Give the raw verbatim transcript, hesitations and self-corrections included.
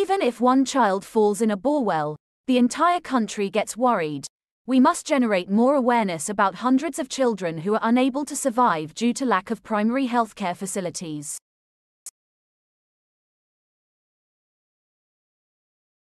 Even if one child falls in a borewell, the entire country gets worried. We must generate more awareness about hundreds of children who are unable to survive due to lack of primary healthcare facilities.